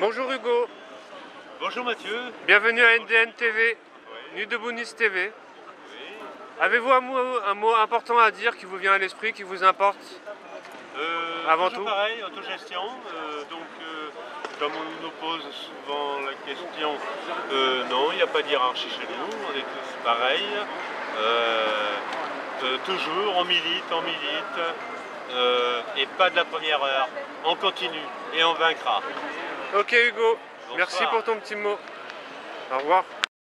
Bonjour Hugo. Bonjour Mathieu. Bienvenue à NDN TV, Oui. Nuit de Bounis TV. Oui. Avez-vous un mot important à dire qui vous vient à l'esprit, qui vous importe avant Toujours tout? pareil, autogestion. Comme on nous pose souvent la question, non, il n'y a pas de hiérarchie chez nous, on est tous pareils. Toujours, on milite, et pas de la première heure. On continue et on vaincra. Ok Hugo, Bonsoir. merci pour ton petit mot. Au revoir.